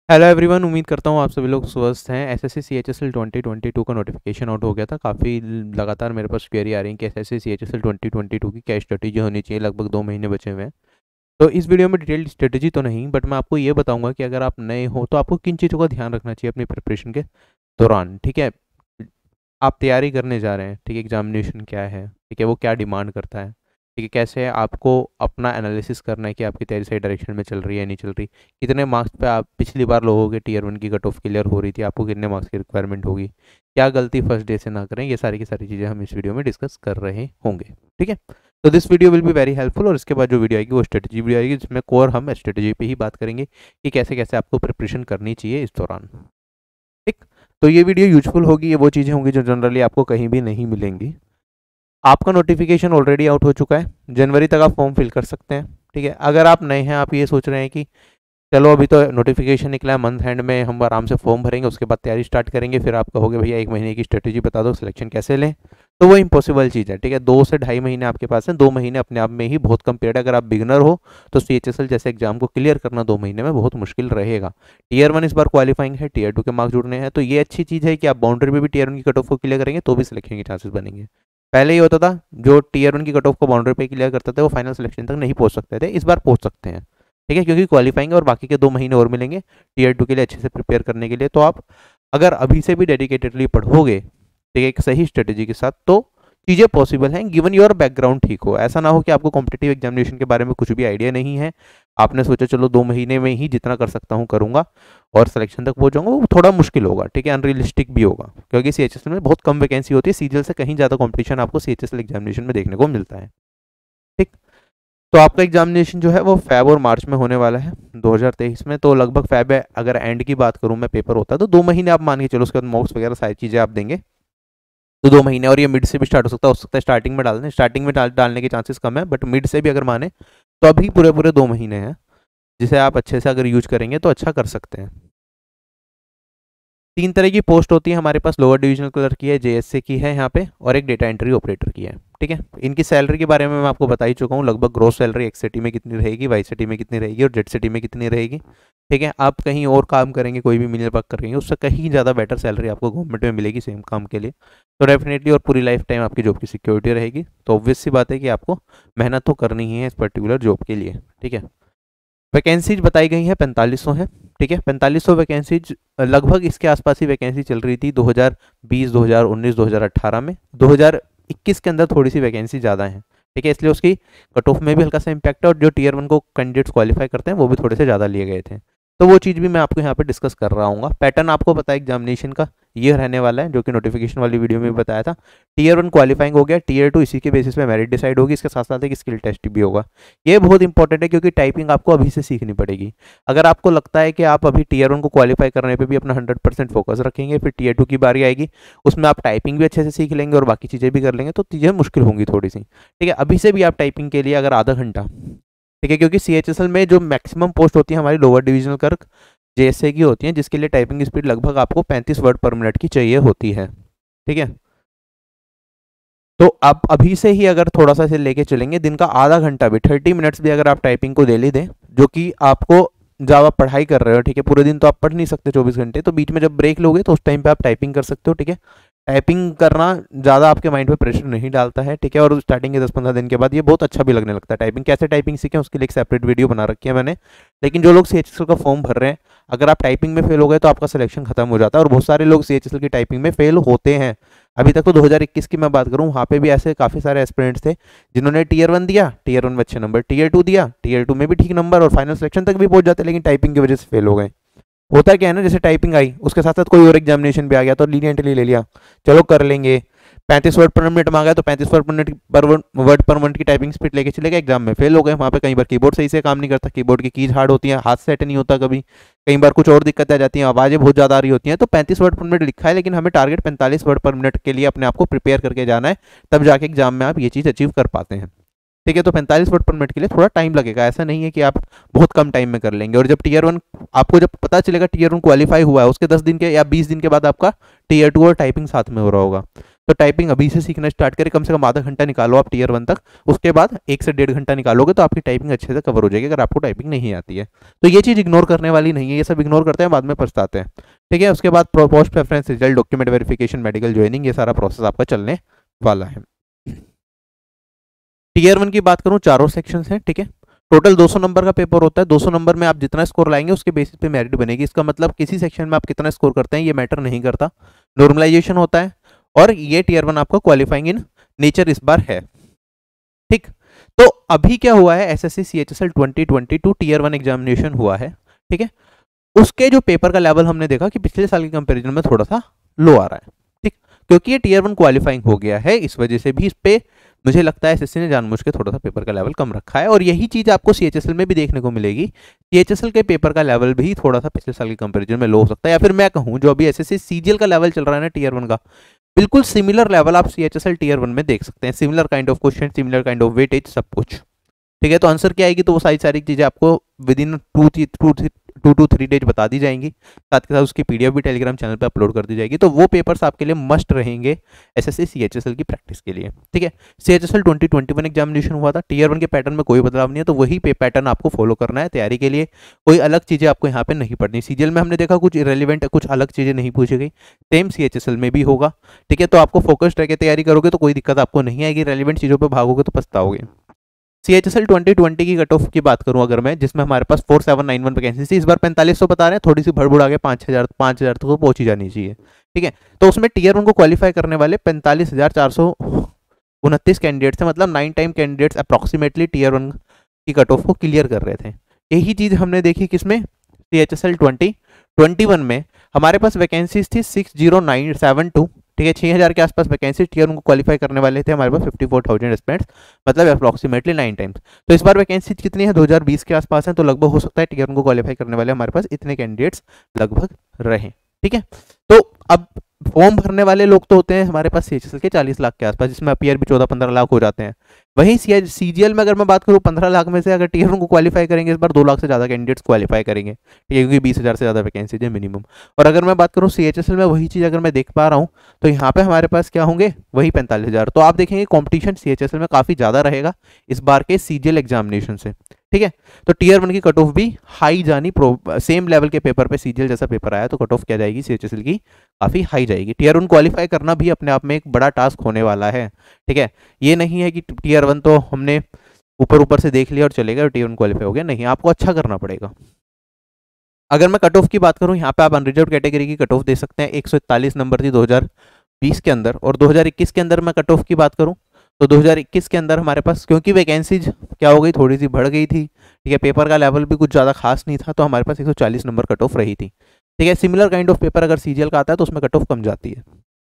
Hello everyone, उम्मीद करता हूँ आप सभी लोग स्वस्थ हैं। एसएससी सीएचएसएल 2022 का नोटिफिकेशन आउट हो गया था। काफ़ी लगातार मेरे पास क्वेरी आ रही है कि एसएससी सीएचएसएल 2022 की क्या स्ट्रेटेजी होनी चाहिए। लगभग 2 महीने बचे हुए हैं। तो इस वीडियो में डिटेल्ड स्ट्रेटेजी तो नहीं, बट मैं आपको ये बताऊंगा कि अगर आप नए हो तो आपको किन चीज़ों का ध्यान रखना चाहिए अपनी प्रिपरेशन के दौरान। ठीक है, आप तैयारी करने जा रहे हैं, ठीक है, एग्जामिनेशन क्या है, ठीक है, वो क्या डिमांड करता है, ठीक है, कैसे आपको अपना एनालिसिस करना है कि आपकी तैयारी सही डायरेक्शन में चल रही है नहीं चल रही, कितने मार्क्स पे आप पिछली बार लोगों के टीयर 1 की कट ऑफ क्लियर हो रही थी, आपको कितने मार्क्स की रिक्वायरमेंट होगी, क्या गलती फर्स्ट डे से ना करें। ये सारी की सारी चीज़ें हम इस वीडियो में डिस्कस कर रहे होंगे। ठीक है, तो this video will be very helpful. और इसके बाद जो वीडियो आएगी वो स्ट्रेटेजी वीडियो आएगी, जिसमें कोर हम स्ट्रेटेजी पे ही बात करेंगे कि कैसे कैसे आपको प्रिपरेशन करनी चाहिए इस दौरान। ठीक, तो ये वीडियो यूजफुल होगी। ये वो चीज़ें होंगी जो जनरली आपको कहीं भी नहीं मिलेंगी। आपका नोटिफिकेशन ऑलरेडी आउट हो चुका है, जनवरी तक आप फॉर्म फिल कर सकते हैं। ठीक है, अगर आप नए हैं, आप ये सोच रहे हैं कि चलो अभी तो नोटिफिकेशन निकला है, मंथ एंड में हम आराम से फॉर्म भरेंगे, उसके बाद तैयारी स्टार्ट करेंगे, फिर आप कहोगे भैया 1 महीने की स्ट्रेटेजी बता दो, सिलेक्शन कैसे लें, तो वो इम्पॉसिबल चीज़ है। ठीक है, 2 से ढाई महीने आपके पास हैं। 2 महीने अपने आप में ही बहुत कम पीरियड है। अगर आप बिगनर हो तो सीएचएसएल जैसे एग्जाम को क्लियर करना 2 महीने में बहुत मुश्किल रहेगा। टीयर 1 इस बार क्वालिफाइंग है, टीयर 2 के मार्क्स जुड़ने हैं, तो ये अच्छी चीज़ है कि आप बाउंड्री में भी टीयर 1 की कट ऑफ को क्लियर करेंगे तो भी सिलेक्शन के चांसेस बनेंगे। पहले ये होता था, जो टीयर 1 की कट ऑफ को बाउंड्री पे क्लियर करते थे वो फाइनल सिलेक्शन तक नहीं पहुंच सकते थे। इस बार पहुंच सकते हैं। ठीक है, क्योंकि क्वालिफाइंग है और बाकी के 2 महीने और मिलेंगे टीयर 2 के लिए अच्छे से प्रिपेयर करने के लिए। तो आप अगर अभी से भी डेडिकेटेडली पढ़ोगे, ठीक है, एक सही स्ट्रेटेजी के साथ, तो चीज़ें पॉसिबल हैं, गिवन योर बैकग्राउंड ठीक हो। ऐसा ना हो कि आपको कॉम्पिटिटिव एग्जामिनेशन के बारे में कुछ भी आइडिया नहीं है, आपने सोचा चलो 2 महीने में ही जितना कर सकता हूँ करूँगा और सिलेक्शन तक पहुँचाऊंगा, वो थोड़ा मुश्किल होगा। ठीक है, अनरियलिस्टिक भी होगा, क्योंकि सीएचएसएल में बहुत कम वैकेंसी होती है। सीजीएल से कहीं ज़्यादा कॉम्पिटिशन आपको सीएचएसएल एग्जामिनेशन में देखने को मिलता है। ठीक, तो आपका एग्जामिनेशन जो है वो फैब और मार्च में होने वाला है 2023 में। तो लगभग फैब है, अगर एंड की बात करूँ मैं, पेपर होता है तो 2 महीने आप मान के चलो, उसके बाद मॉक्स वगैरह सारी चीज़ें आप देंगे तो 2 महीने। और ये मिड से भी स्टार्ट हो सकता है स्टार्टिंग में डाल दें। स्टार्टिंग में डालने के चांसेस कम है, बट मिड से भी अगर माने तो अभी पूरे पूरे 2 महीने हैं, जिसे आप अच्छे से अगर यूज करेंगे तो अच्छा कर सकते हैं। 3 तरह की पोस्ट होती है हमारे पास। लोअर डिविजनल क्लर्क की है, जेएसए की है यहाँ पे, और एक डेटा एंट्री ऑपरेटर की है। ठीक है, इनकी सैलरी के बारे में मैं आपको बता ही चुका हूँ। लगभग ग्रोस सैलरी एक्स सिटी में कितनी रहेगी, वाई सिटी में कितनी रहेगी और जेड सिटी में कितनी रहेगी। ठीक है, आप कहीं और काम करेंगे, कोई भी मिनिमम वर्क करेंगे, उससे कहीं ज़्यादा बेटर सैलरी आपको गवर्नमेंट में मिलेगी सेम काम के लिए। तो डेफिनेटली, और पूरी लाइफ टाइम आपकी जॉब की सिक्योरिटी रहेगी। तो ऑब्वियस सी बात है कि आपको मेहनत तो करनी ही है इस पर्टिकुलर जॉब के लिए। ठीक है, वैकेंसीज बताई गई हैं 4500 है। ठीक है, 4500 वैकेंसीज, लगभग इसके आसपास ही वैकेंसी चल रही थी 2020, 2019, 2018 में। 2021 के अंदर थोड़ी सी वैकेंसी ज़्यादा है। ठीक है, इसलिए उसकी कट ऑफ में भी हल्का सा इम्पैक्ट है, और जो टीयर 1 को कैंडिडेट्स क्वालिफाई करते हैं वो भी थोड़े से ज़्यादा लिए गए थे। तो वो चीज़ भी मैं आपको यहाँ पे डिस्कस कर रहा हूँ। पैटर्न आपको पता है एग्जामिनेशन का ये रहने वाला है, जो कि नोटिफिकेशन वाली वीडियो में भी बताया था। टीयर 1 क्वालिफाइंग हो गया, टीयर 2 इसी के बेसिस पे मेरिट डिसाइड होगी, इसके साथ साथ एक स्किल टेस्ट भी होगा। ये बहुत इंपॉर्टेंट है, क्योंकि टाइपिंग आपको अभी से सीखनी पड़ेगी। अगर आपको लगता है कि आप अभी टीयर 1 को क्वालिफाई करने पे भी अपना 100% फोकस रखेंगे, फिर टीयर 2 की बारी आएगी, उसमें आप टाइपिंग भी अच्छे से सीख लेंगे और बाकी चीज़ें भी कर लेंगे, तो चीज़ें मुश्किल होंगी थोड़ी सी। ठीक है, अभी से भी आप टाइपिंग के लिए अगर आधा घंटा, ठीक है, क्योंकि सीएचएसएल में जो मैक्सिमम पोस्ट होती है हमारी लोअर डिविजनल क्लर्क जेएसए की होती हैं, जिसके लिए टाइपिंग स्पीड लगभग आपको 35 वर्ड पर मिनट की चाहिए होती है। ठीक है, तो आप अभी से ही अगर थोड़ा सा इसे लेके चलेंगे, दिन का आधा घंटा भी, 30 मिनट्स भी अगर आप टाइपिंग को डेली दें, जो कि आपको, जब आप पढ़ाई कर रहे हो, ठीक है, पूरे दिन तो आप पढ़ नहीं सकते 24 घंटे, तो बीच में जब ब्रेक लोगे तो उस टाइम पे आप टाइपिंग कर सकते हो। ठीक है, टाइपिंग करना ज़्यादा आपके माइंड पे प्रेशर नहीं डालता है। ठीक है, और स्टार्टिंग के 10-15 दिन के बाद ये बहुत अच्छा भी लगने लगता है। टाइपिंग कैसे टाइपिंग सीखें उसके लिए एक सेपरेट वीडियो बना रखी है मैंने। लेकिन जो लोग सीएचएसएल का फॉर्म भर रहे हैं, अगर आप टाइपिंग में फेल हो गए तो आपका सिलेक्शन खत्म हो जाता है, और बहुत सारे लोग सीएचएसएल की टाइपिंग में फेल होते हैं। अभी तक तो 2021 की मैं बात करूँ, वहाँ पे भी ऐसे काफ़ी सारे एस्पिरेंट्स थे जिन्होंने टीयर 1 दिया, टीयर 1 में अच्छे नंबर, टीयर 2 दिया, टीयर 2 में भी ठीक नंबर, और फाइनल सिलेक्शन तक भी पहुंच जाते, लेकिन टाइपिंग की वजह से फेल हो गए। होता क्या है ना, जैसे टाइपिंग आई, उसके साथ साथ कोई और एग्जामिनेशन भी आ गया तो लीनियंटली ले लिया, चलो कर लेंगे। 35 वर्ड पर मिनट मांगा तो 35 वर्ड पर मिनट की टाइपिंग स्पीड लेके चले गए, एग्जाम में फेल हो गए। वहाँ पे कई बार कीबोर्ड सही से काम नहीं करता, कीबोर्ड की कीज हार्ड होती हैं, हाथ सेट नहीं होता कभी, कई बार कुछ और दिक्कतें आ जाती हैं, आवाज़ें बहुत ज़्यादा आ रही होती हैं। तो 35 वर्ड पर मिनट लिखा है, लेकिन हमें टारगेट 45 वर्ड पर मिनट के लिए अपने आप को प्रिपेयर करके जाना है, तब जाके एग्जाम में आप ये चीज़ अचीव कर पाते हैं। ठीक है, तो 45 वर्ड पर मिनट के लिए थोड़ा टाइम लगेगा, ऐसा नहीं है कि आप बहुत कम टाइम में कर लेंगे। और जब टीयर 1 आपको जब पता चलेगा टीयर 1 क्वालिफाई हुआ है, उसके 10 दिन के या 20 दिन के बाद आपका टीयर 2 और टाइपिंग साथ में हो रहा होगा, तो टाइपिंग अभी से सीखना स्टार्ट करें, कम से कम आधा घंटा निकालो आप टीयर 1 तक, उसके बाद 1 से 1.5 घंटा निकालोगे तो आपकी टाइपिंग अच्छे से कवर हो जाएगी अगर आपको टाइपिंग नहीं आती है। तो ये चीज़ इग्नोर करने वाली नहीं है, ये सब इग्नोर करते हैं बाद में पछताते हैं, ठीक है। उसके बाद post preference, result, document verification, medical joining, ये सारा प्रोसेस आपका चलने वाला है। टीयर 1 की बात करूं, चारों सेक्शन हैं, ठीक है। टोटल 200 नंबर का पेपर होता है, 200 नंबर में आप जितना स्कोर लाएंगे उसके बेसिस पे मेरिट बनेगी। इसका मतलब किसी सेक्शन में आप कितना स्कोर करते हैं ये मैटर नहीं करता, नॉर्मलाइजेशन होता है। और ये टीयर 1 आपका क्वालिफाइंग इन नेचर इस बार है, ठीक। तो अभी क्या हुआ है, एसएससी सीएचएसएल 2022 टीयर 1 एग्जामिनेशन हुआ है, ठीक है। उसके जो पेपर का लेवल हमने देखा कि पिछले साल के कंपेरिजन में थोड़ा सा लो आ रहा है, ठीक, क्योंकि ये टीयर 1 क्वालिफाइंग हो गया है, इस वजह से भी इस पे मुझे लगता है एसएससी ने जानबूझ के थोड़ा सा पेपर का लेवल कम रखा है। और यही चीज आपको सीएचएसएल में भी देखने को मिलेगी, सीएचएसएल के पेपर का लेवल भी थोड़ा सा पिछले साल के कंपेरिजन में लो हो सकता है, या फिर मैं कहूं जो अभी एसएससी सीजीएल का लेवल चल रहा है ना टीयर 1 का, बिल्कुल सिमिलर लेवल आप सीएचएसएल टीयर 1 में देख सकते हैं, similar kind of question, similar kind of weightage, सब कुछ, ठीक है। तो आंसर क्या आएगी, तो वो सारी चीजें आपको विद इन 2 to 3 डेज बता दी जाएंगी, साथ के साथ उसकी पीडीएफ भी टेलीग्राम चैनल पे अपलोड कर दी जाएगी। तो वो पेपर्स आपके लिए मस्ट रहेंगे एसएससी सीएचएसएल की प्रैक्टिस के लिए, ठीक है। सीएचएसएल 2021 एग्जामिनेशन हुआ था, टीयर 1 के पैटर्न में कोई बदलाव नहीं है, तो वही पैटर्न आपको फॉलो करना है तैयारी के लिए, कोई अलग चीजें आपको यहाँ पे नहीं पढ़नी। सीजीएल में हमने देखा कुछ इरेलीवेंट, कुछ अलग चीजें नहीं पूछी गई, सेम सीएचएसएल में भी होगा, ठीक है। तो आपको फोकस्ड रह के तैयारी करोगे तो कोई दिक्कत आपको नहीं आएगी, रेलिवेंट चीजों पर भागोगे तो पछताओगे। सीएचएसएल 2020 की कट ऑफ की बात करूं अगर मैं, जिसमें हमारे पास 4791 वैकेंसी थी, इस बार 4500 बता रहे हैं, थोड़ी सी भड़बड़ आगे 5000 तक तो पहुंची जानी चाहिए, ठीक है। तो उसमें टीयर 1 को क्वालिफाई करने वाले 45,429 कैंडिडेट्स थे, मतलब 9 टाइम कैंडिडेट्स अप्रॉक्सीमेटली टीयर 1 की कट ऑफ को क्लियर कर रहे थे। यही चीज हमने देखी किसमें, सीएचएसएल 2021 में हमारे पास वैकेंसीज थी 60972, ठीक है। 6000 के आसपास वैकेंसी टीयर 1 को क्वालिफाई करने वाले थे हमारे पास 54,000 एस्पिरेंट्स, मतलब अप्रॉक्सीमेटली 9 टाइम्स। तो इस बार वैकेंसी कितनी है, 2020 के आसपास है, तो लगभग हो सकता है टीयर 1 को क्वालिफाई करने वाले हमारे पास इतने कैंडिडेट्स लगभग रहे, ठीक है। तो अब फॉर्म भरने वाले लोग तो होते हैं हमारे पास सीएचएसएल के 40 लाख के आसपास, जिसमें अपीयर भी 14-15 लाख हो जाते हैं। वहीं सीजीएल में अगर मैं बात करूँ 15 लाख में से अगर टीयर 1 को क्वालिफाई करेंगे इस बार 2 लाख से ज़्यादा कैंडिडेट्स क्वालिफाई करेंगे, ठीक है, क्योंकि 20,000 से ज़्यादा वैकेंसीज है मिनिमम। और अगर मैं बात करूँ सीएचएसएल में, वही चीज़ अगर मैं देख पा रहा हूँ तो यहाँ पे हमारे पास क्या होंगे, वही 45,000। तो आप देखेंगे कॉम्पिटिशन सीएचएसएल में काफ़ी ज़्यादा रहेगा इस बार के सीजीएल एग्जामिनेशन से, ठीक है। तो टीयर 1 की कट ऑफ भी हाई जानी, सेम लेवल के पेपर पे सीजीएल जैसा पेपर आया तो कट ऑफ क्या जाएगी सीएचएसएल की, काफ़ी हाई जाएगी। टीयर 1 क्वालिफाई करना भी अपने आप में एक बड़ा टास्क होने वाला है, ठीक है। ये नहीं है कि टीयर 1 तो हमने ऊपर से देख लिया और चलेगा और टीयर 1 क्वालिफाई हो गया, नहीं, आपको अच्छा करना पड़ेगा। अगर मैं कट ऑफ की बात करूं, यहाँ पे आप अनरिजर्व कैटेगरी की कट ऑफ दे सकते हैं, 141 नंबर थी 2020 के अंदर। और 2021 के अंदर मैं कट ऑफ की बात करूं तो 2021 के अंदर हमारे पास, क्योंकि वैकेंसीज क्या हो गई, थोड़ी सी बढ़ गई थी, ठीक है, पेपर का लेवल भी कुछ ज़्यादा खास नहीं था, तो हमारे पास 140 नंबर कट ऑफ रही थी, ठीक है। सिमिलर काइंड ऑफ पेपर अगर सीजीएल का आता है तो उसमें कट ऑफ कम जाती है।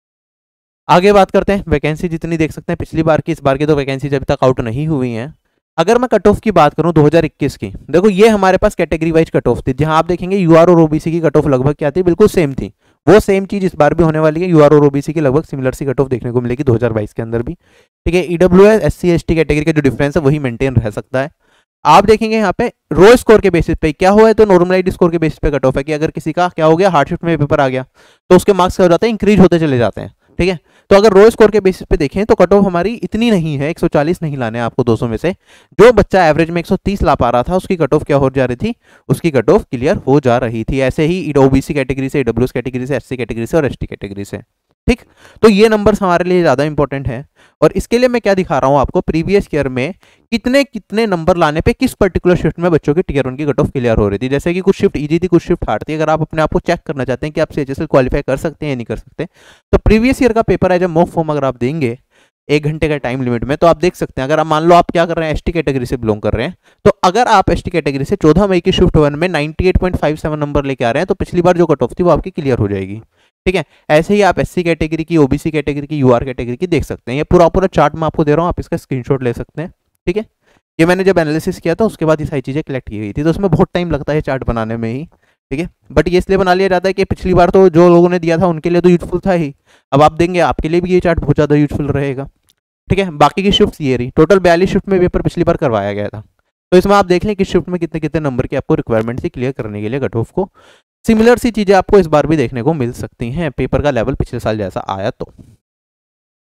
आगे बात करते हैं, वैकेंसी जितनी देख सकते हैं पिछली बार की, इस बार की तो वैकेंसी अभी तक आउट नहीं हुई हैं। अगर मैं कट ऑफ की बात करूं 2021 की, देखो ये हमारे पास कैटेगरी वाइज कट ऑफ थी, जहां आप देखेंगे यूआर और ओबीसी की कट ऑफ लगभग क्या थी, बिल्कुल सेम थी। वो सेम चीज इस बार भी होने वाली है, यूआर और ओबीसी की लगभग सिमिलर सी कट ऑफ देखने को मिलेगी 2022 के अंदर भी, ठीक है। ईडब्ल्यूएस, एससी, एसटी कैटेगरी का जो डिफरेंस है वही मेंटेन रह सकता है। आप देखेंगे यहाँ पे रो स्कोर के बेसिस पे क्या हुआ है, तो नॉर्मलाइज्ड स्कोर के बेसिस पे कट ऑफ है कि अगर किसी का क्या हो गया, हार्डशिफ्ट में पेपर आ गया तो उसके मार्क्स क्या हो जाते हैं, इंक्रीज होते चले जाते हैं, ठीक है। तो अगर रो स्कोर के बेसिस पे देखें तो कट ऑफ हमारी इतनी नहीं है, 140 नहीं लाने आपको 200 में से। जो बच्चा एवरेज में 130 ला पा रहा था उसकी कट ऑफ क्या हो जा रही थी, उसकी कट ऑफ क्लियर हो जा रही थी। ऐसे ही ओबीसी कैटेगरी से, ईडब्ल्यूएस कैटेगरी से, एससी कैटेगरी से और एसटी कैटेगरी से, ठीक। तो ये नंबर्स हमारे लिए ज़्यादा इंपॉर्टेंट है। और इसके लिए मैं क्या दिखा रहा हूँ आपको, प्रीवियस ईयर में कितने कितने नंबर लाने पे किस पर्टिकुलर शिफ्ट में बच्चों की टीयर 1 की कट ऑफ क्लियर हो रही थी। जैसे कि कुछ शिफ्ट इजी थी, कुछ शिफ्ट हार्ड थी। अगर आप अपने आप को चेक करना चाहते हैं कि आप सीएचएसएल क्वालिफाई कर सकते हैं या नहीं कर सकते, तो प्रीवियस ईयर का पेपर है, जब मॉक फॉर्म अगर आप देंगे 1 घंटे का टाइम लिमिट में, तो आप देख सकते हैं, अगर आप मान लो आप क्या कर रहे हैं, एसटी कैटेगरी से बिलोंग कर रहे हैं, तो अगर आप एसटी कैटेगरी से 14 मई की शिफ्ट 1 में 98.57 नंबर लेके आ रहे हैं तो पिछली बार जो कट ऑफ थी वो आपकी क्लियर हो जाएगी, ठीक है। ऐसे ही आप एससी कैटेगरी की, ओबीसी कैटेगरी की, यूआर कैटेगरी की देख सकते हैं। ये पूरा चार्ट मैं आपको दे रहा हूँ, आप इसका स्क्रीनशॉट ले सकते हैं, ठीक है। ये मैंने जब एनालिसिस किया था उसके बाद ये सारी चीज़ें कलेक्ट की गई थी, तो उसमें बहुत टाइम लगता है चार्ट बनाने में ही, ठीक है। बट ये इसलिए बना लिया जाता है कि पिछली बार तो जो लोगों ने दिया था उनके लिए तो यूजफुल था ही, अब आप देंगे आपके लिए भी ये चार्ट बहुत ज़्यादा यूजफुल रहेगा, ठीक है। बाकी की शिफ्ट ये रही, टोटल 42 शिफ्ट में पेपर पिछली बार करवाया गया था, तो इसमें आप देख लें कि शिफ्ट में कितने कितने नंबर की आपको रिक्वायरमेंट थी क्लियर करने के लिए कट ऑफ को। सिमिलर सी चीज़ें आपको इस बार भी देखने को मिल सकती हैं, पेपर का लेवल पिछले साल जैसा आया तो।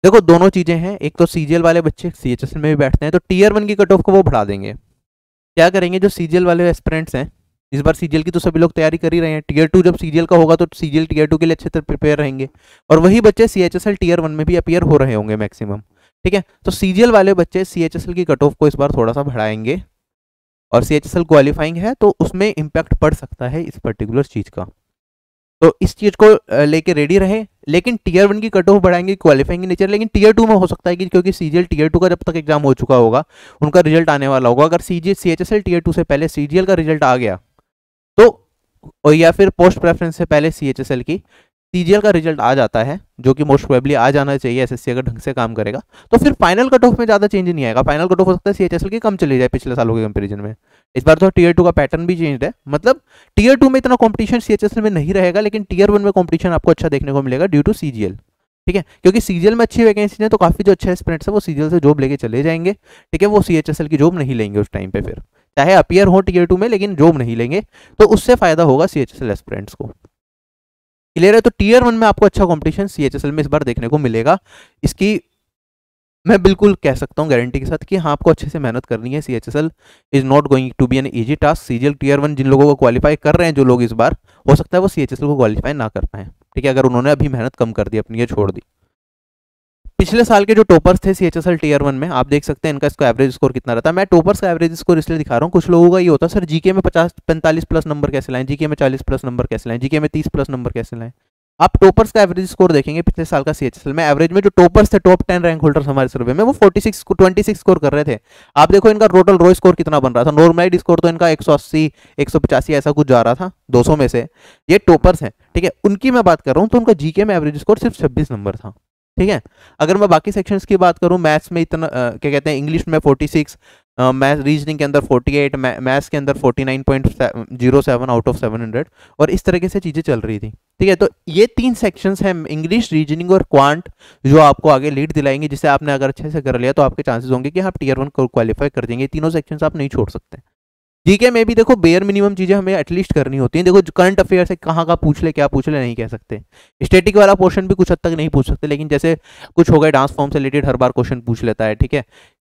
देखो दोनों चीजें हैं, एक तो सीजीएल वाले बच्चे सीएचएसएल में भी बैठते हैं तो टीयर 1 की कट ऑफ को वो बढ़ा देंगे। क्या करेंगे, जो सीजीएल वाले एस्पिरेंट्स हैं, इस बार सीजीएल की तो सभी लोग तैयारी कर ही रहे हैं, टीयर 2 जब सीजीएल का होगा तो सीजीएल टीयर 2 के लिए अच्छे तरह प्रिपेयर रहेंगे, और वही बच्चे सीएचएसएल टीयर 1 में भी अपीयर हो रहे होंगे मैक्सिमम। ठीक है, तो सीजीएल वाले बच्चे सीएचएसएल की कट ऑफ को इस बार थोड़ा सा बढ़ाएंगे, और सीएचएसएल क्वालिफाइंग है तो उसमें इम्पैक्ट पड़ सकता है इस पर्टिकुलर चीज का। तो इस चीज को लेके रेडी रहे। लेकिन टीयर 1 की कट ऑफ बढ़ाएंगे क्वालिफाइंग नेचर, लेकिन टीयर 2 में हो सकता है कि क्योंकि सीजीएल टीयर 2 का जब तक एग्जाम हो चुका होगा, उनका रिजल्ट आने वाला होगा, अगर सीएचएसएल टीयर 2 से पहले सीजीएल का रिजल्ट आ गया तो, या फिर पोस्ट प्रेफरेंस से पहले सीएचएसएल की सीजीएल का रिजल्ट आ जाता है, जो कि मोस्ट प्रोबेबली आ जाना चाहिए एसएससी अगर ढंग से काम करेगा, तो फिर फाइनल कट ऑफ में ज़्यादा चेंज नहीं आएगा। फाइनल कट ऑफ हो सकता है सीएचएसएल की कम चली जाए पिछले सालों के कंपेरिजन में। इस बार तो टीयर 2 का पैटर्न भी चेंज है, मतलब टीयर 2 में इतना कॉम्पिटिशन सीएचएसएल में नहीं रहेगा, लेकिन टीयर 1 में कॉम्पिटिशन आपको अच्छा देखने को मिलेगा ड्यू टू सीजीएल। ठीक है, क्योंकि सीजीएल में अच्छी वैकेंसी है तो काफ़ी जो अच्छे एस्पिरेंट्स है वो सीजीएल से जॉब लेके चले जाएंगे। ठीक है, वो सीएचएसएल की जॉब नहीं लेंगे उस टाइम पे, फिर चाहे अपीयर हो टीयर 2 में लेकिन जॉब नहीं लेंगे, तो उससे फायदा होगा सीएचएसएल एस्पिरेंट्स को। क्लियर है, तो टीयर 1 में आपको अच्छा कंपटीशन सीएचएसएल में इस बार देखने को मिलेगा। इसकी मैं बिल्कुल कह सकता हूँ गारंटी के साथ कि हाँ आपको अच्छे से मेहनत करनी है। CHSL is not going to be an easy task. CGL tier 1 जिन लोगों को क्वालिफाई कर रहे हैं, जो लोग इस बार, हो सकता है वो सीएचएसएल को क्वालिफाई ना कर पाए। ठीक है, अगर उन्होंने अभी मेहनत कम कर दी, अपनी ये छोड़ दी। पिछले साल के जो टॉपर्स थे सीएचएसएल टीयर 1 में, आप देख सकते हैं इनका इसको एवरेज स्कोर कितना रहता है। मैं टॉपर्स का एवरेज स्कोर इसलिए दिखा रहा हूँ, कुछ लोगों का ये होता है सर जीके में 45 प्लस नंबर कैसे लाएं, जीके में 40 प्लस नंबर कैसे लाएं, जीके में 30 प्लस नंबर कैसे लाएं। आप टॉपर्स का एवरेज स्कोर देखेंगे पिछले साल का सीएचएसएल में, एवरेज में जो टॉपर्स थे, टॉप 10 रैंक होल्डर्स हमारे सर्वे में, वो 26 स्कोर कर रहे थे। आप देखो इनका टोटल रो स्कोर कितना बन रहा था। नॉर्मलाइज स्कोर तो इनका 180 185 ऐसा कुछ जा रहा था 200 में से। ये टॉपर्स हैं, ठीक है, उनकी मैं बात कर रहा हूँ, तो उनका जीके में एवरेज स्कोर सिर्फ 26 नंबर था। ठीक है, अगर मैं बाकी सेक्शंस की बात करूं, मैथ्स में इतना क्या कहते हैं, इंग्लिश में 46, मैथ रीजनिंग के अंदर 48, मैथ्स के अंदर 49.07 आउट ऑफ 700, और इस तरीके से चीज़ें चल रही थी। ठीक है, तो ये 3 सेक्शंस हैं, इंग्लिश, रीजनिंग और क्वांट, जो आपको आगे लीड दिलाएंगे, जिसे आपने अगर अच्छे से कर लिया तो आपके चांसेस होंगे कि आप टीयर 1 को क्वालिफाई कर देंगे। तीनों सेक्शंस आप नहीं छोड़ सकते। जीके में भी देखो बेयर मिनिमम चीजें हमें एटलीस्ट करनी होती हैं। देखो करंट अफेयर से कहाँ का पूछ ले, क्या पूछ ले, नहीं कह सकते। स्टैटिक वाला पोर्शन भी कुछ हद तक नहीं पूछ सकते, लेकिन जैसे कुछ हो गए डांस फॉर्म से रिलेटेड हर बार क्वेश्चन पूछ लेता है। ठीक है,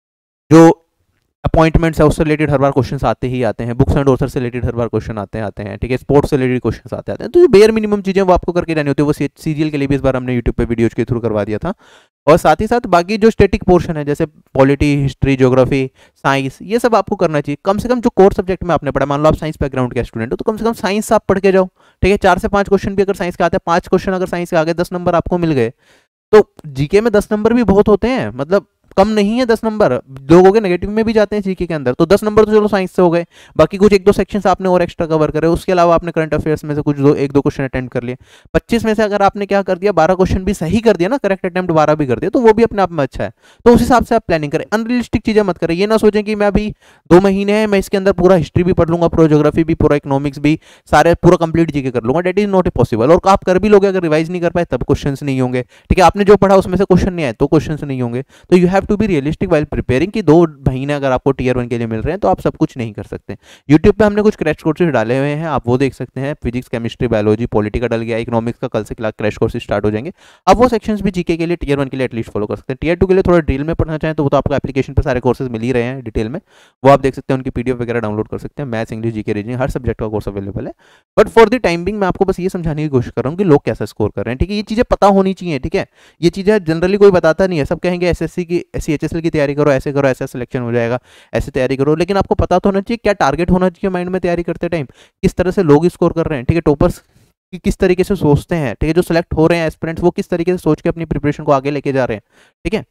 जो अपॉइंटमेंट्स है उससे रिलेटेड हर बार क्वेश्चंस आते ही आते हैं, बुक्स एंड ऑथर से रिलेटेड हर बार क्वेश्चन आते हैं। ठीक है, स्पोर्ट्स से रिलेटेड क्वेश्चंस आते हैं। तो जो बेयर मिनिमम चीजें वो आपको करके रहनी होती है। वो सीजीएल के लिए भी इस बार हमने यूट्यूब पे वीडियोज के थ्रू करवा दिया था। और साथ ही साथ बाकी जो स्टैटिक पोर्शन है, जैसे पॉलिटी, हिस्ट्री, ज्योग्राफी, साइंस, ये सब आपको करना चाहिए। कम से कम जो कोर सब्जेक्ट में आपने पढ़ा, मान लो आप साइंस बैकग्राउंड के स्टूडेंट हो, तो कम से कम साइंस आप पढ़ के जाओ। ठीक है, 4 से 5 क्वेश्चन भी अगर साइंस के आते हैं, 5 क्वेश्चन अगर साइंस के आ गए, 10 नंबर आपको मिल गए, तो जीके में 10 नंबर भी बहुत होते हैं, मतलब कम नहीं है 10 नंबर। लोगों के नेगेटिव में भी जाते हैं जीके के अंदर, तो 10 नंबर तो चलो साइंस से हो गए। बाकी कुछ 1-2 सेक्शंस आपने और एक्स्ट्रा कवर करे, उसके अलावा आपने करंट अफेयर्स में से कुछ 1-2 क्वेश्चन अटेम्प्ट कर लिए। 25 में से अगर आपने क्या कर दिया, 12 क्वेश्चन भी सही कर दिया ना, करेक्ट अटेम्प्ट 12 भी कर दिया, तो वो भी अपने आप में अच्छा है। तो उस हिसाब से आप प्लानिंग करें, अनरियलिस्टिक चीजें मत करें। ये ना सोचें कि मैं अभी 2 महीने हैं, मैं इसके अंदर पूरा हिस्ट्री भी पढ़ लूंगा, पूरा ज्योग्राफी भी, पूरा इकोनॉमिक्स भी, सारे पूरा कंप्लीट जीके कर लूंगा। That is not possible. और आप कर भी लोगे, अगर रिवाइज नहीं कर पाए तब क्वेश्चन नहीं होंगे। ठीक है, आपने जो पढ़ा उसमें से क्वेश्चन नहीं आए तो क्वेश्चन नहीं होंगे। तो you have to be realistic while preparing, कि 2 महीने अगर आपको टीयर 1 के लिए मिल रहे हैं तो आप सब कुछ नहीं कर सकते। यूट्यूब पे हमने कुछ क्रैश कोर्सेज डाले हुए हैं, आप वो देख सकते हैं। फिजिक्स, केमिस्ट्री, बायोलॉजी, पॉलिटी का डल गया, इकोनॉमिक्स का कल से क्रैश कोर्सेज स्टार्ट हो जाएंगे। अब वो सेक्शंस भी जीके के लिए टीयर 1 के लिए एटलीस्ट फॉलो कर सकते हैं। टीयर 2 के लिए थोड़ा डिटेल में पढ़ना चाहें तो वो तो आपको एप्लीकेशन पर सारे कोर्सेज मिल ही रहे हैं डिटेल में, वो आप देख सकते हैं। उनकी पीडीएफ वगैरह डाउनलोड कर सकते हैं। मैथ्स, इंग्लिश, जीके, रीजनिंग, हर सब्जेक्ट का कोर्स अवेलेबल है। But for the time being मैं आपको बस ये समझाने की कोशिश कर रहा हूँ कि लोग कैसा स्कोर कर रहे हैं। ठीक है, ये चीजें पता होनी चाहिए। ठीक है, ये चीजें जनरली कोई बताता नहीं है। सब कहेंगे एसएससी की, सीएचएसएल की तैयारी करो, ऐसे करो, ऐसा सिलेक्शन हो जाएगा, ऐसे तैयारी करो। लेकिन आपको पता तो होना चाहिए क्या टारगेट होना चाहिए माइंड में तैयारी करते टाइम, किस तरह से लोग स्कोर कर रहे हैं। ठीक है, टॉपर्स किस तरीके से सोचते हैं। ठीक है, जो सिलेक्ट हो रहे हैं एस्पिरेंट्स, वो किस तरीके से सोच के अपनी प्रिपरेशन को आगे लेके जा रहे हैं। ठीक है,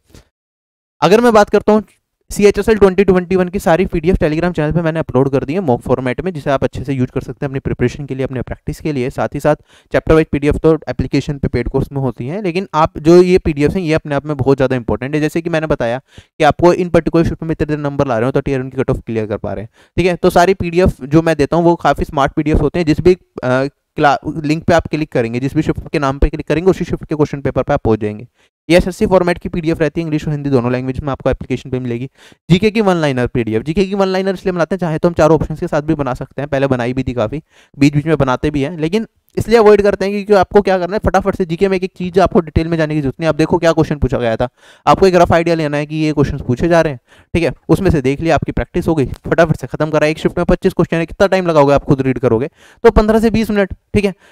अगर मैं बात करता हूँ सीएचएसएल 2021 की सारी पीडीएफ टेलीग्राम चैनल पे मैंने अपलोड कर दी है मॉक फॉर्मेट में, जिसे आप अच्छे से यूज कर सकते हैं अपनी प्रिपरेशन के लिए, अपने प्रैक्टिस के लिए। साथ ही साथ चैप्टर वाइज पीडीएफ तो एप्लीकेशन पे पेड कोर्स में होती हैं, लेकिन आप जो ये पीडीएफ हैं ये अपने आप में बहुत ज़्यादा इंपॉर्टेंट है। जैसे कि मैंने बताया कि आपको इन पर्टिकुलर शिफ्ट में इतने नंबर ला रहे हो तो टीयर 1 की कट ऑफ क्लियर कर पा रहे हैं। ठीक है, तो सारी पीडीएफ जो मैं देता हूँ वो काफ़ी स्मार्ट पीडीएफ होते हैं। जिस भी लिंक पे आप क्लिक करेंगे, जिस भी शिफ्ट के नाम पे क्लिक करेंगे, उसी शिफ्ट के क्वेश्चन पेपर पे आप पहुंच जाएंगे। ये एसएससी फॉर्मेट की पीडीएफ रहती है, इंग्लिश और हिंदी दोनों लैंग्वेज में आपको एप्लीकेशन पे मिलेगी। जीके की वन लाइनर पीडीएफ, जीके की वन लाइनर इसलिए बनाते हैं, चाहे तो हम चारों ऑप्शन के साथ भी बना सकते हैं, पहले बनाई भी थी काफ़ी, बीच बीच में बनाते भी हैं, लेकिन इसलिए अवॉइड करते हैं क्योंकि आपको क्या करना है, फटाफट से जीके में एक एक चीज़ आपको डिटेल में जाने की जरूरत नहीं। आप देखो क्या क्वेश्चन पूछा गया था, आपको एक रफ आइडिया लेना है कि ये क्वेश्चन पूछे जा रहे हैं, ठीक है, उसमें से देख लिया, आपकी प्रैक्टिस हो गई, फटाफट से खत्म करा। एक शिफ्ट में 25 क्वेश्चन है, कितना टाइम लगाओगे आप खुद रीड करोगे तो 15 से 20 मिनट, ठीक है,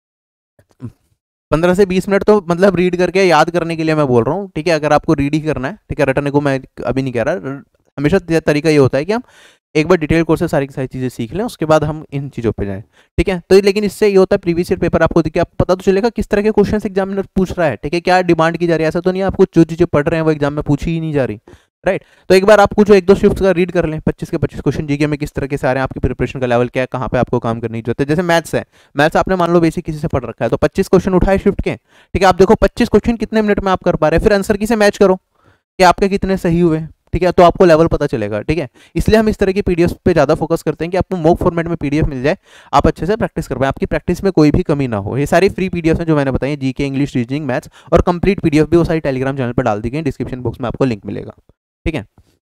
15 से 20 मिनट तो मतलब रीड करके याद करने के लिए मैं बोल रहा हूँ, ठीक है। अगर आपको रीड ही करना है, ठीक है, रटने को मैं अभी नहीं कह रहा, हमेशा तरीका ये होता है कि हम एक बार डिटेल कोर्स से सारी की सारी चीज़ें सीख लें, उसके बाद हम इन चीज़ों पे जाएं, ठीक है। तो लेकिन इससे ये होता है प्रीवियस ईयर पेपर आपको देखिए, आपको पता तो चलेगा किस तरह के क्वेश्चन एग्जामिनर पूछ रहा है, ठीक है, क्या डिमांड की जा रही है। ऐसा तो नहीं है आपको जो चीज़ें पढ़ रहे हैं वो एग्जाम में पूछी ही नहीं जा रही, राइट। तो एक बार आप कुछ एक दो शिफ्ट का रीड कर लें, 25 के 25 क्वेश्चन जीके में किस तरह के सारे हैं, आपकी प्रिपरेशन का लेवल क्या है, कहाँ पे आपको काम करने की जरूरत है। जैसे मैथ्स है, मैथ्स आपने मान लो बेसिक किसी से पढ़ रखा है, तो 25 क्वेश्चन उठाए शिफ्ट के, ठीक है, आप देखो 25 क्वेश्चन कितने मिनट में आप कर पा रहे हैं, फिर आंसर की से मैच करो कि आपके कितने सही हुए, ठीक है, तो आपको लेवल पता चलेगा, ठीक है। इसलिए हम इस तरह की पीडीएफ पे ज़्यादा फोकस करते हैं कि आपको मॉक फॉर्मेट में पीडीएफ मिल जाए, आप अच्छे से प्रैक्टिस कर पाए, आपकी प्रैक्टिस में कोई भी कमी ना हो। ये सारी फ्री पीडीएफ हैं जो मैंने बताई, जीके, इंग्लिश, रीजनिंग, मैथ्स और कंप्लीट पीडीएफ भी वो सारी टेलीग्राम चैनल पर डाल दी गई, डिस्क्रिप्शन बॉक्स में आपको लिंक मिलेगा, ठीक है।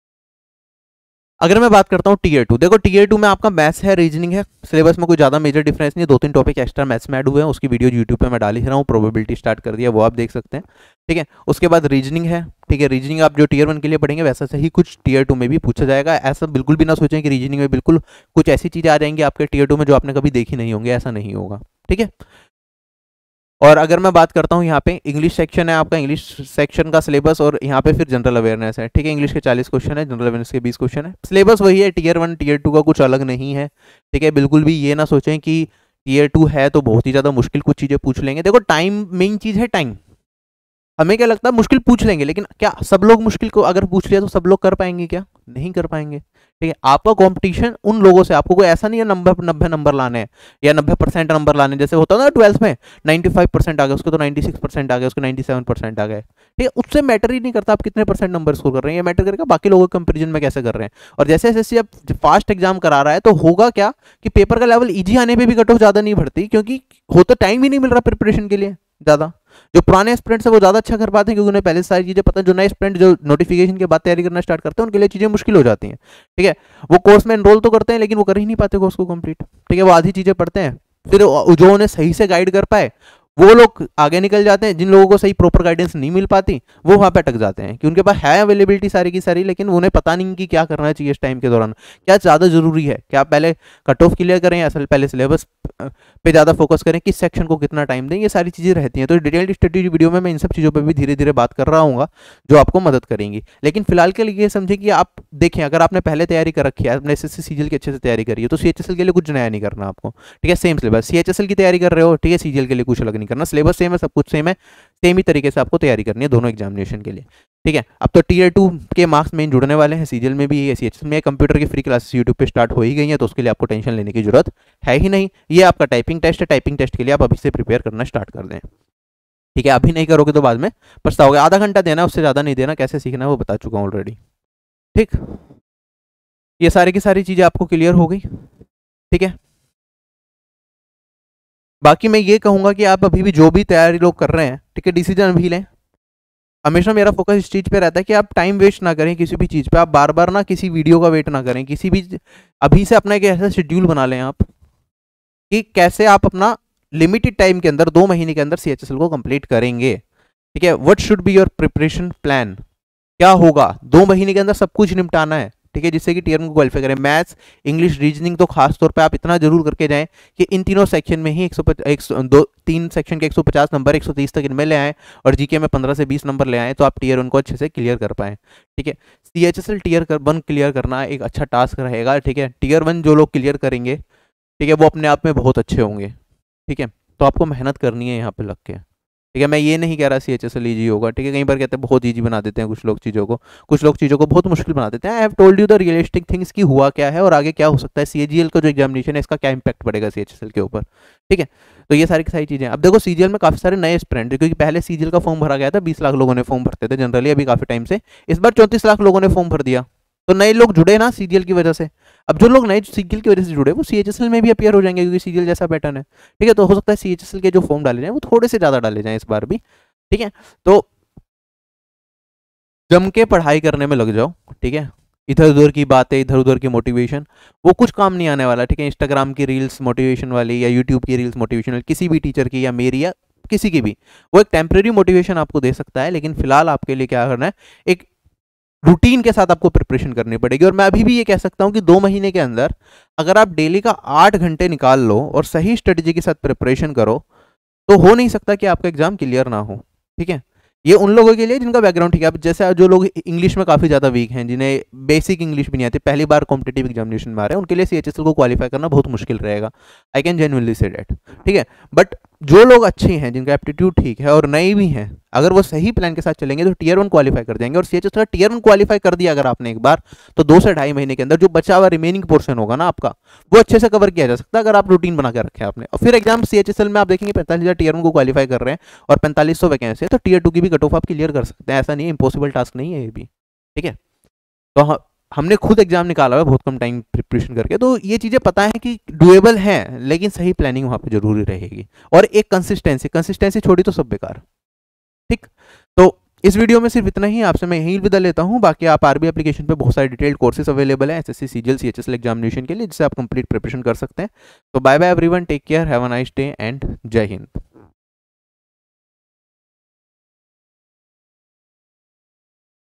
अगर मैं बात करता हूँ टीयर 2, देखो टीयर 2 में आपका मैथ्स है, रीजनिंग है, सिलेबस में कोई ज़्यादा मेजर डिफरेंस नहीं है, 2-3 टॉपिक एक्स्ट्रा मैथ्स में ऐड हुए हैं, उसकी वीडियो यूट्यूब पे मैं डाल ही रहा हूँ, प्रोबेबिलिटी स्टार्ट कर दिया, वो आप देख सकते हैं, ठीक है। उसके बाद रीजनिंग है, ठीक है, रीजनिंग आप जो टीयर 1 के लिए पढ़ेंगे वैसा से ही कुछ टीयर 2 में भी पूछा जाएगा। ऐसा बिल्कुल भी ना सोचें कि रीजनिंग में बिल्कुल कुछ ऐसी चीज़ें आ जाएंगी आपके टीयर 2 में जो आपने कभी देखी नहीं होंगी, ऐसा नहीं होगा, ठीक है। और अगर मैं बात करता हूँ यहाँ पे इंग्लिश सेक्शन है आपका, इंग्लिश सेक्शन का सिलेबस और यहाँ पे फिर जनरल अवेयरनेस है, ठीक है। इंग्लिश के 40 क्वेश्चन है, जनरल अवेयरनेस के 20 क्वेश्चन है, सिलेबस वही है, टीयर 1 टीयर 2 का कुछ अलग नहीं है, ठीक है। बिल्कुल भी ये ना सोचें कि टीयर 2 है तो बहुत ही ज़्यादा मुश्किल कुछ चीज़ें पूछ लेंगे। देखो टाइम मेन चीज़ है, टाइम। हमें क्या लगता है मुश्किल पूछ लेंगे, लेकिन क्या सब लोग मुश्किल को अगर पूछ लिया तो सब लोग कर पाएंगे क्या? नहीं कर पाएंगे, ठीक है। आपका कंपटीशन उन लोगों से, आपको कोई ऐसा नहीं है 90 नंबर लाने हैं या 90% नंबर लाने, जैसे होता है ना 12th में 95% आ गए, उसको तो 96% आ गए, उसको 97% आ गए, ठीक है। उससे मैटर ही नहीं करता आप कितने परसेंट नंबर स्कोर कर रहे हैं, ये मैटर करेगा बाकी लोगों के कंपेरिजन में कैसे कर रहे हैं। और जैसे जैसे अब फास्ट एग्जाम करा रहा है तो होगा क्या कि पेपर का लेवल ईजी आने पर भी कट ऑफ ज़्यादा नहीं बढ़ती, क्योंकि होता टाइम ही नहीं मिल रहा प्रिपरेशन के लिए ज़्यादा। जो पुराने स्टूडेंट्स हैं वो ज़्यादा अच्छा कर पाते हैं क्योंकि उन्हें पहले सारी चीज़ें पता है। जो नए स्टूडेंट जो नोटिफिकेशन के बाद तैयारी करना स्टार्ट करते हैं उनके लिए चीज़ें मुश्किल हो जाती हैं, ठीक है। वो कोर्स में एनरोल तो करते हैं लेकिन वो कर ही नहीं पाते कोर्स को कंप्लीट, ठीक है। वो आधी चीज़ें पढ़ते हैं, फिर जो उन्हें सही से गाइड कर पाए वो लोग आगे निकल जाते हैं। जिन लोगों को सही प्रॉपर गाइडेंस नहीं मिल पाती वो वहाँ पे अटक जाते हैं कि उनके पास है अवेलेबिलिटी सारी की सारी, लेकिन उन्हें पता नहीं कि क्या करना चाहिए इस टाइम के दौरान, क्या ज़्यादा जरूरी है, क्या पहले कट ऑफ क्लियर करें या पहले सिलेबस पे ज़्यादा फोकस करें, किस सेक्शन को कितना टाइम दें, ये सारी चीज़ें रहती हैं। तो डिटेल्ड स्ट्रेटेजी वीडियो में मैं इन सब चीज़ों पर भी धीरे धीरे बात कर रहा हूँ जो आपको मदद करेंगी। लेकिन फिलहाल के लिए समझें कि आप देखें, अगर आपने पहले तैयारी कर रखी है, आपने एसएससी सीजीएल की अच्छे से तैयारी करी है तो सीएचएसएल के लिए कुछ नया नहीं करना आपको, ठीक है। सेम सिलेबस, सीएचएसएल की तैयारी कर रहे हो, ठीक है, सीजीएल के लिए कुछ अलग नहीं करना, सिलेबस सेम है, सब कुछ सेम है, सेम ही तरीके से आपको तैयारी करनी है दोनों एग्जामिनेशन के लिए, ठीक है। अब तो टीयर 2 के मार्क्स मेन जुड़ने वाले हैं, सीजीएल में भी, सीएचएसएल में कंप्यूटर की फ्री क्लासेस यूट्यूब पे स्टार्ट हो ही गई हैं, तो उसके लिए आपको टेंशन लेने की जरूरत है ही नहीं। ये आपका टाइपिंग टेस्ट है, टाइपिंग टेस्ट के लिए आप अभी से प्रिपेयर करना स्टार्ट कर दें, ठीक है। अभी नहीं करोगे तो बाद में पछताओगे। आधा घंटा देना, उससे ज़्यादा नहीं देना, कैसे सीखना है वो बता चुका हूँ ऑलरेडी, ठीक। ये सारी की सारी चीज़ें आपको क्लियर हो गई, ठीक है। बाकी मैं ये कहूँगा कि आप अभी भी जो भी तैयारी लोग कर रहे हैं, ठीक है, डिसीजन भी लें। हमेशा मेरा फोकस इस चीज़ पे रहता है कि आप टाइम वेस्ट ना करें किसी भी चीज़ पे, आप बार बार ना किसी वीडियो का वेट ना करें, किसी भी अभी से अपना एक ऐसा शेड्यूल बना लें आप कि कैसे आप अपना लिमिटेड टाइम के अंदर 2 महीने के अंदर सीएचएसएल को कंप्लीट करेंगे, ठीक है। What should be your preparation plan, क्या होगा 2 महीने के अंदर सब कुछ निपटाना है, ठीक है, जिससे कि टीयर 1 को क्वालिफाई करें। मैथ्स, इंग्लिश, रीजनिंग तो खास तौर पे आप इतना जरूर करके जाएं कि इन तीनों सेक्शन में ही 3 सेक्शन के 150 नंबर 130 तक इनमें ले आएँ और जीके में 15 से 20 नंबर ले आएँ, तो आप टीयर 1 को अच्छे से क्लियर कर पाएँ, ठीक है। सीएचएसएल टीयर 1 क्लियर करना एक अच्छा टास्क रहेगा, ठीक है। टीयर 1 जो लोग क्लियर करेंगे, ठीक है, वो अपने आप में बहुत अच्छे होंगे, ठीक है। तो आपको मेहनत करनी है यहाँ पे लग के, ठीक है। मैं ये नहीं कह रहा सीएचएसएल ईजी होगा, ठीक है। कई बार कहते हैं बहुत ईजी बना देते हैं कुछ लोग चीज़ों को, कुछ लोग चीज़ों को बहुत मुश्किल बना देते हैं। I have told you the realistic things की हुआ क्या है और आगे क्या हो सकता है, सीजीएल का जो एग्जामिनेशन है इसका क्या इंपैक्ट पड़ेगा सीएचएसएल के ऊपर, ठीक है। तो ये सारी की सारी चीज़ें। अब देखो सीजीएल में काफ़ी सारे नए एस्पिरेंट, क्योंकि पहले सीजीएल का फॉर्म भरा गया था, 20 लाख लोगों ने फॉर्म भरते थे जनरली अभी काफ़ी टाइम से, इस बार 34 लाख लोगों ने फॉर्म भर दिया, तो नए लोग जुड़े ना सीजीएल की वजह से। अब जो लोग नए सीजीएल की वजह से जुड़े वो सीएचएसएल में भी अपीयर हो जाएंगे क्योंकि सीजीएल जैसा पैटर्न है, ठीक है। तो हो सकता है सीएचएसएल के जो फॉर्म डाले जाएं वो थोड़े से ज़्यादा डाले जाएं इस बार भी, ठीक है। तो जम के पढ़ाई करने में लग जाओ, ठीक है। इधर उधर की बातें, इधर उधर की मोटिवेशन, वो कुछ काम नहीं आने वाला, ठीक है। इंस्टाग्राम की रील्स मोटिवेशन वाली या यूट्यूब की रील्स मोटिवेशन वाली, किसी भी टीचर की या मेरी या किसी की भी, वो एक टेम्परेरी मोटिवेशन आपको दे सकता है, लेकिन फिलहाल आपके लिए क्या करना है, एक रूटीन के साथ आपको प्रिपरेशन करनी पड़ेगी। और मैं अभी भी ये कह सकता हूँ कि 2 महीने के अंदर अगर आप डेली का 8 घंटे निकाल लो और सही स्ट्रेटेजी के साथ प्रिपरेशन करो, तो हो नहीं सकता कि आपका एग्जाम क्लियर ना हो, ठीक है। ये उन लोगों के लिए जिनका बैकग्राउंड ठीक है। अब जैसे जो लोग इंग्लिश में काफ़ी ज़्यादा वीक हैं, जिन्हें बेसिक इंग्लिश भी नहीं आती, पहली बार कॉम्पिटेटिव एग्जामिनेशन में आ रहे हैं, उनके लिए सीएचएसएल को क्वालिफाई करना बहुत मुश्किल रहेगा। I can genuinely say that, ठीक है। बट जो लोग अच्छे हैं, जिनका एप्टीट्यूड ठीक है और नए भी हैं, अगर वो सही प्लान के साथ चलेंगे तो टियर 1 क्वालिफाई कर जाएंगे। और सीएचएसएल का टियर 1 क्वालिफाई कर दिया अगर आपने एक बार, तो 2 से 2.5 महीने के अंदर जो बचा हुआ रिमेनिंग पोर्शन होगा ना आपका, वो अच्छे से कवर किया जा सकता है अगर आप रूटीन बना कर रखे आपने। और फिर एग्जाम सीएचएसएल में आप देखेंगे 45,000 टियर 1 को क्वालिफाई कर रहे हैं और 4500 वैकेंसी है, तो टियर 2 की भी कट ऑफ आप क्लियर कर सकते हैं। ऐसा नहीं है, इंपॉसिबल टास्क नहीं है ये भी, ठीक है। तो हमने खुद एग्जाम निकाला हुआ है बहुत कम टाइम प्रिपरेशन करके, तो ये चीज़ें पता है कि डुएबल हैं, लेकिन सही प्लानिंग वहाँ पे जरूरी रहेगी और एक कंसिस्टेंसी छोड़ी तो सब बेकार, ठीक। तो इस वीडियो में सिर्फ इतना ही, आपसे मैं यहीं विदा लेता हूँ। बाकी आप आरबी एप्लीकेशन पे बहुत सारे डिटेल्ड कोर्सेज अवेलेबल है एसएससी सीजीएल सीएचएसएल एग्जामिनेशन के लिए, जिससे आप कंप्लीट प्रिपरेशन कर सकते हैं। तो bye bye everyone, take care, have a nice day and जय हिंद।